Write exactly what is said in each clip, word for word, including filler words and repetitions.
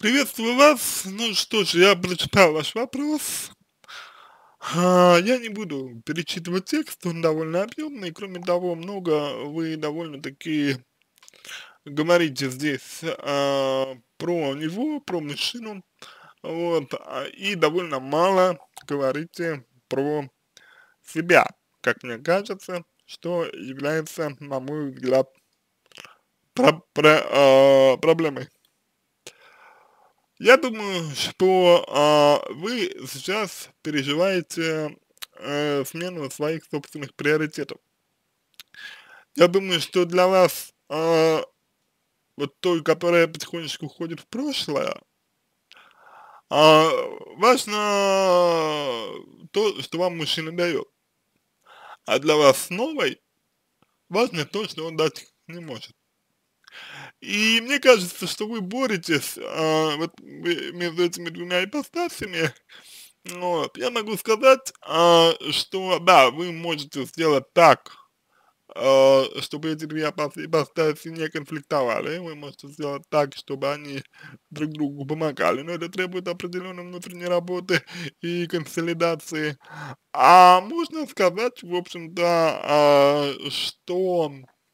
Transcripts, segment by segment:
Приветствую вас. Ну что ж, я прочитал ваш вопрос. А, я не буду перечитывать текст, он довольно объемный. Кроме того, много вы довольно-таки говорите здесь а, про него, про мужчину, вот, а, и довольно мало говорите про себя, как мне кажется, что является, на мой взгляд, про- про- а, проблемой. Я думаю, что а, вы сейчас переживаете э, смену своих собственных приоритетов. Я думаю, что для вас а, вот той, которая потихонечку уходит в прошлое, а, важно то, что вам мужчина дает, а для вас новой важно то, что он дать не может. И мне кажется, что вы боретесь а, вот, вы- между этими двумя ипостасями. Вот, я могу сказать, а, что да, вы можете сделать так, а, чтобы эти две ипостаси ипостаси не конфликтовали, вы можете сделать так, чтобы они друг другу помогали, но это требует определенной внутренней работы и консолидации. А можно сказать, в общем-то, а, что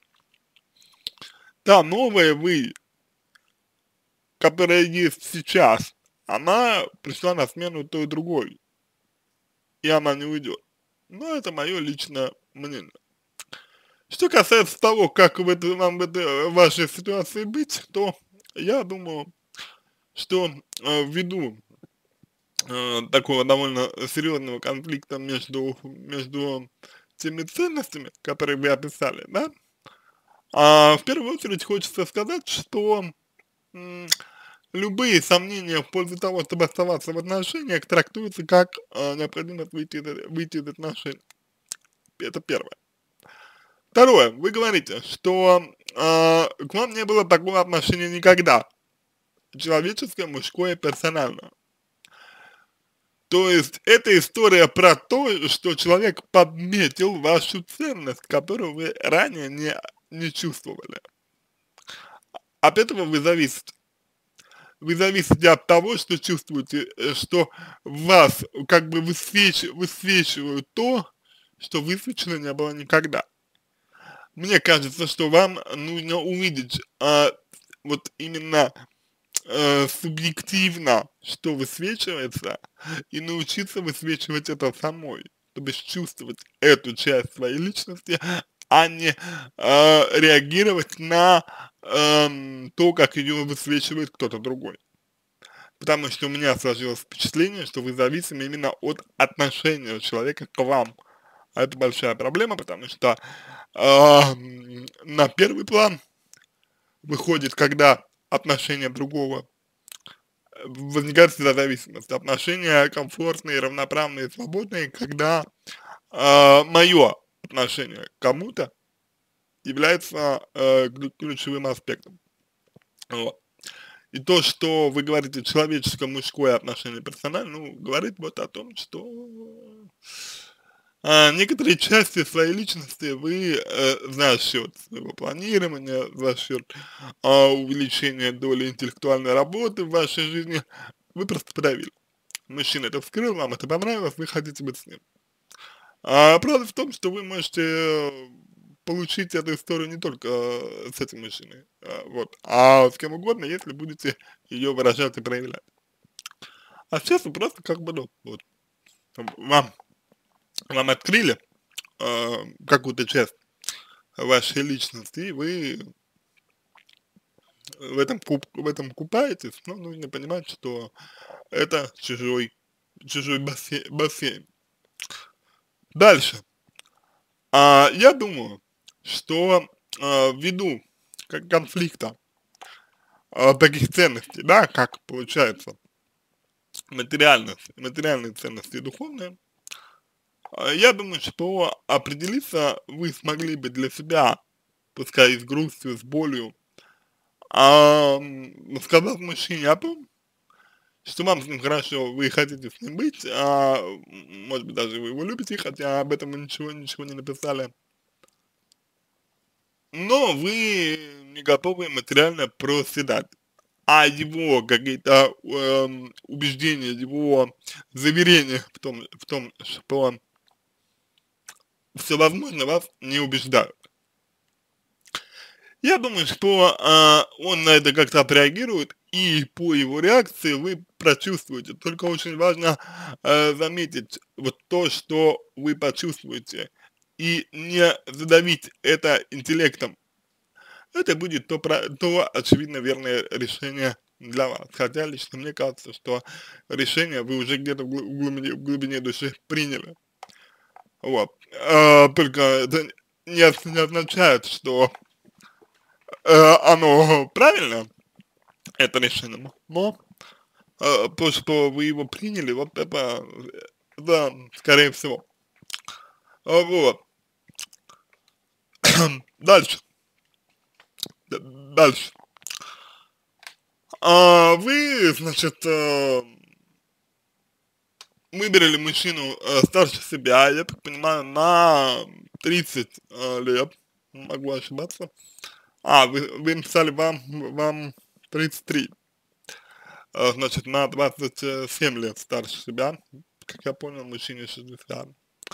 та новая вы, которая есть сейчас, она пришла на смену той другой, и она не уйдет. Но это мое личное мнение. Что касается того, как в этой, вам в этой вашей ситуации быть, то я думаю, что э, ввиду э, такого довольно серьезного конфликта между, между теми ценностями, которые вы описали, да, а в первую очередь хочется сказать, что м, любые сомнения в пользу того, чтобы оставаться в отношениях, трактуются как э, необходимость выйти, из- выйти из отношений. Это первое. Второе, вы говорите, что а, к вам не было такого отношения никогда, человеческое, мужское, персональное. То есть это история про то, что человек подметил вашу ценность, которую вы ранее не, не чувствовали. От этого вы зависите. Вы зависите от того, что чувствуете, э, что вас как бы высвеч, высвечивают то, что высвечено не было никогда. Мне кажется, что вам нужно увидеть а, вот именно э, субъективно, что высвечивается, и научиться высвечивать это самой, то есть чувствовать эту часть своей личности, а не э, реагировать на эм, то, как ее высвечивает кто-то другой. Потому что у меня сложилось впечатление, что вы зависимы именно от отношения человека к вам. А это большая проблема, потому что эм, на первый план выходит, когда отношения другого возникает всегда зависимость. Отношения комфортные, равноправные, свободные, когда э, мое отношение к кому-то является э, ключ- ключевым аспектом. Вот. И то, что вы говорите человеческое, мужское отношение персонально, ну, говорит вот о том, что а, некоторые части своей личности вы э, за счет своего планирования, за счет а, увеличения доли интеллектуальной работы в вашей жизни, вы просто подавили. Мужчина это вскрыл, вам это понравилось, вы хотите быть с ним. А правда в том, что вы можете э, получить эту историю не только э, с этим мужчиной, а, вот, а с кем угодно, если будете ее выражать и проявлять. А сейчас вы просто как бы, ну, вот, вам, вам открыли э, какую-то часть вашей личности, и вы в этом, куп, в этом купаетесь, но нужно понимать, что это чужой, чужой бассейн. бассейн. Дальше. А, я думаю, что а, ввиду к- конфликта а, таких ценностей, да, как получается материальность, материальные ценности и духовные, а, я думаю, что определиться вы смогли бы для себя, пускай и с грустью, с болью, а, м, сказав мужчине о том, что вам с ним хорошо, вы хотите с ним быть, а, м, может быть, даже вы его любите, хотя об этом вы ничего, ничего не написали, но вы не готовы материально проседать. а его какие-то эм, убеждения, его заверения в том, в том, что все возможно, вас не убеждают. Я думаю, что а, он на это как-то отреагирует, и по его реакции вы прочувствуете. Только очень важно а, заметить вот то, что вы почувствуете, и не задавить это интеллектом. Это будет то, про- то очевидно верное решение для вас. Хотя лично мне кажется, что решение вы уже где-то в глу- в глубине, в глубине души приняли. Вот. А, только это не, ос- не означает, что э, оно правильно, это решение, но э, то, что вы его приняли, вот это, э, да, скорее всего. А, Вот. Дальше. Д- Дальше. А, вы, значит, э, выбрали мужчину э, старше себя, я так понимаю, на тридцать э, лет, могу ошибаться. А, вы, вы написали вам, вам тридцать три, э, значит, на двадцать семь лет старше себя, как я понял, мужчине шестьдесят.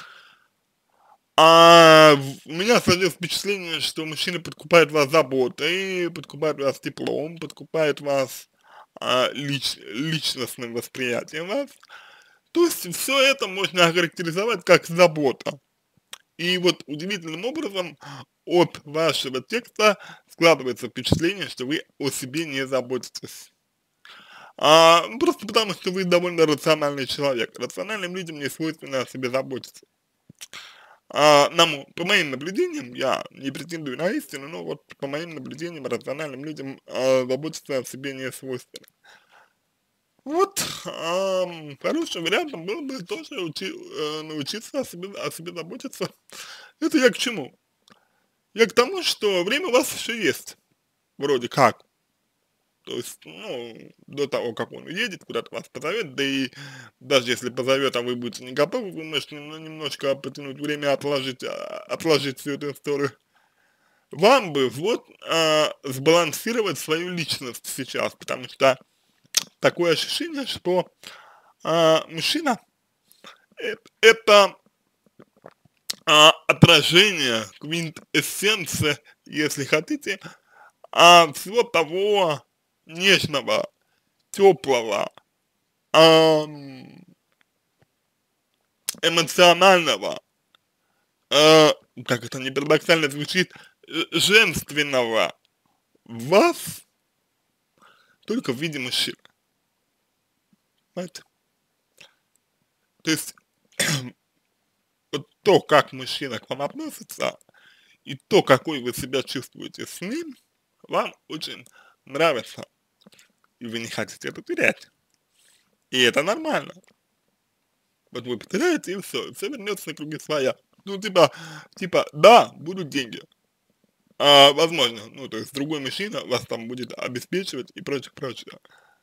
А в- у меня сложилось впечатление, что мужчина подкупает вас заботой, подкупает вас теплом, подкупает вас а, лич, личностным восприятием вас. То есть все это можно охарактеризовать как забота. И вот удивительным образом от вашего текста складывается впечатление, что вы о себе не заботитесь. А, ну, просто потому, что вы довольно рациональный человек. Рациональным людям не свойственно о себе заботиться. А, на мо- по моим наблюдениям, я не претендую на истину, но вот по моим наблюдениям, рациональным людям а, заботиться о себе не свойственно. Вот, ам, хорошим вариантом было бы тоже учи- э, научиться о себе, о себе заботиться. Это я к чему? Я к тому, что время у вас еще есть, вроде как. То есть, ну, до того, как он уедет, куда-то вас позовет, да и даже если позовет, а вы будете не готовы, вы можете ну, немножко потянуть время, отложить, а, отложить всю эту историю. Вам бы вот а, сбалансировать свою личность сейчас, потому что такое ощущение, что а, мужчина э- это а, отражение, квинтэссенция, если хотите, а, всего того нежного, теплого, ам, эмоционального, э, как это не парадоксально звучит, э, женственного в вас только в виде мужчины. Понимаете? То есть вот то, как мужчина к вам относится, и то, какой вы себя чувствуете с ним, вам очень нравится, и вы не хотите это терять. И это нормально. Вот вы потеряете, и все, все вернется на круги своя. Ну, типа, типа, да, будут деньги, а, возможно, ну, то есть другой мужчина вас там будет обеспечивать и прочее, прочее.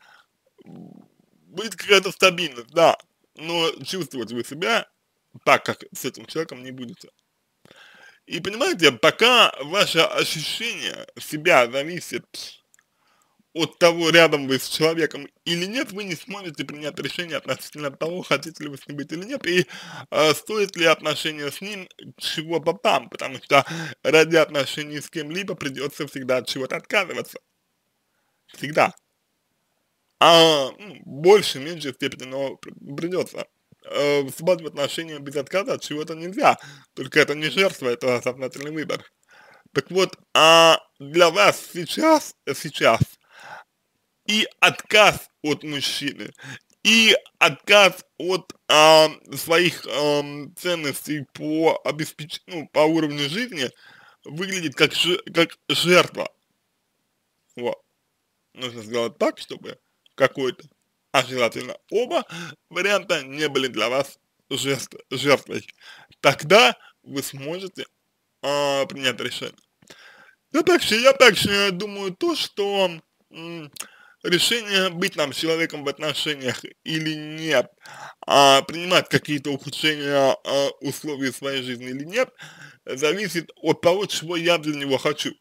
Будет какая-то стабильность, да, но чувствовать вы себя так, как с этим человеком не будете. И понимаете, пока ваше ощущение себя зависит от того, рядом вы с человеком или нет, вы не сможете принять решение относительно того, хотите ли вы с ним быть или нет, и э, стоит ли отношения с ним чего-то там, потому что ради отношений с кем-либо придется всегда от чего-то отказываться. Всегда. А ну, больше, меньшей степени, но при- придется. Э, вступать в отношения без отказа от чего-то нельзя. Только это не жертва, это сознательный выбор. Так вот, а для вас сейчас, сейчас и отказ от мужчины, и отказ от а, своих ам, ценностей по обеспечению, ну, по уровню жизни выглядит как, жи- как жертва. Вот. Нужно сделать так, чтобы какой-то, а желательно оба варианта не были для вас жест, жертвой. Тогда вы сможете а, принять решение. Я также, я также думаю то, что м, решение быть нам человеком в отношениях или нет, а, принимать какие-то ухудшения а, условий своей жизни или нет, зависит от того, чего я для него хочу.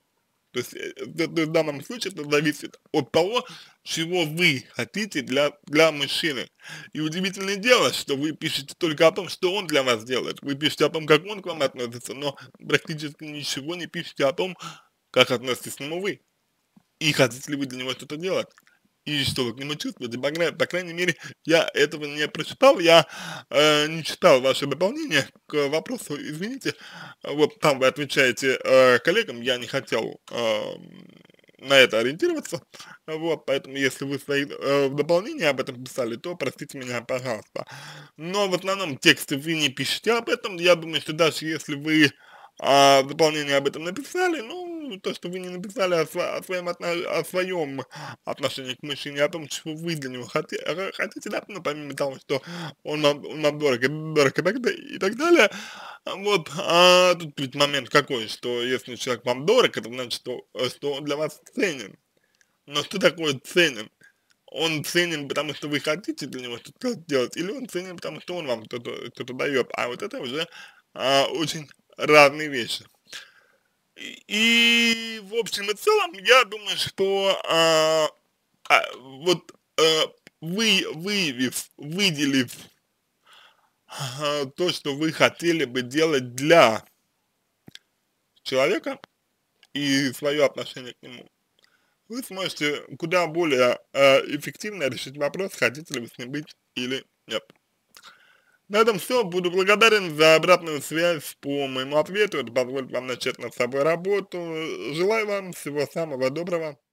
То есть, э, то то есть в данном случае это зависит от того, чего вы хотите для, для мужчины. И удивительное дело, что вы пишете только о том, что он для вас делает. Вы пишете о том, как он к вам относится, но практически ничего не пишете о том, как относитесь к нему вы. И хотите ли вы для него что-то делать. И что вы к нему чувствуете. По, крайней- по крайней мере, я этого не прочитал, я э, не читал ваше дополнение к вопросу, извините. Вот там вы отвечаете э, коллегам, я не хотел э, на это ориентироваться, вот, поэтому если вы свои э, в дополнении об этом писали, то простите меня, пожалуйста. Но в основном тексте вы не пишете об этом, я думаю, что даже если вы а, в дополнении об этом написали, ну, то, что вы не написали о, сво- о своем, отно- о своем отношении к мужчине, о том, чего вы для него хоте- э, хотите, да, ну, помимо того, что он вам, он вам дорог, и дорог и так, да- и так далее, а, вот, а тут ведь момент какой, что если человек вам дорог, это значит, что, э, что он для вас ценен. Но что такое ценен? Он ценен, потому что вы хотите для него что-то делать, или он ценен, потому что он вам что-то что дает, а вот это уже а, очень разные вещи. И, и в общем и целом, я думаю, что а, а, вот э, вы, выявив, выделив а, то, что вы хотели бы делать для человека и свое отношение к нему, вы сможете куда более э, эффективно решить вопрос, хотите ли вы с ним быть или нет. На этом все. Буду благодарен за обратную связь по моему ответу. Это позволит вам начать над собой работу. Желаю вам всего самого доброго.